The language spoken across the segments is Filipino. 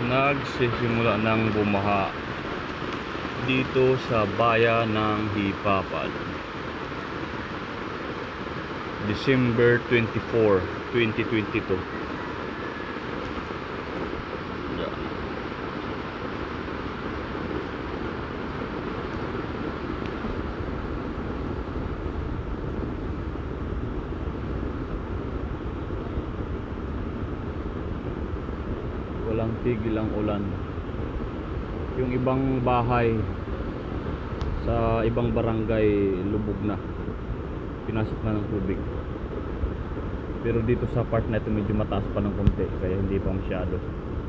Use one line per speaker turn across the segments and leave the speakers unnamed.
Nagsisimula ng bumaha dito sa bayan ng Jipapad. December 24, 2022. Walang tigil ang ulan. Yung ibang bahay sa ibang barangay lubog na, pinasok na ng tubig. Pero dito sa part na ito medyo mataas pa ng konti, kaya hindi pa masyado.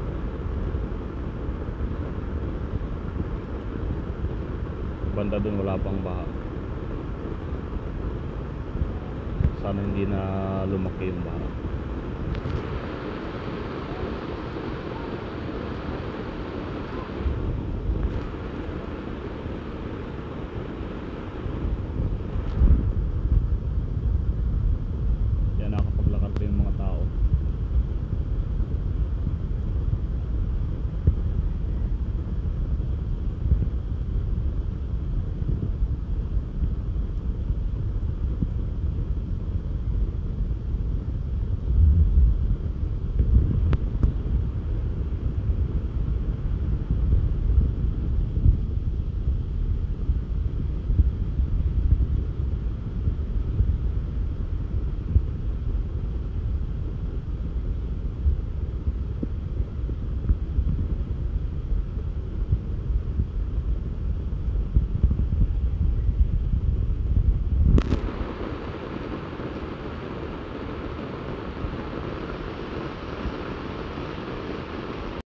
Banda dun wala pang baha. Sana hindi na lumaki yung baha.